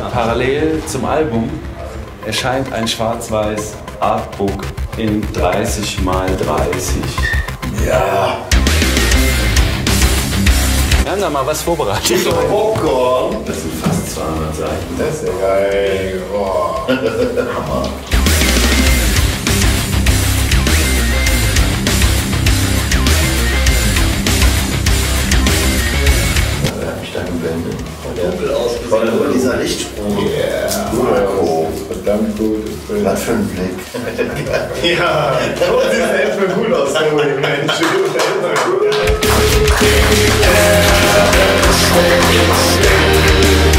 Parallel zum Album erscheint ein schwarz-weiß Artbook in 30 x 30. Ja. Wir haben da mal was vorbereitet. Popcorn. Das sind fast 200 Seiten. Das ist ja geil. Boah. Hammer. Wer hat mich da geblendet? Dunkel ausgesehen. Über dieser Lichtsprung. Yeah. Cool. Verdammt gut. Was für ein Blick. Ja, das sieht echt mal gut aus, Mensch. Stay still.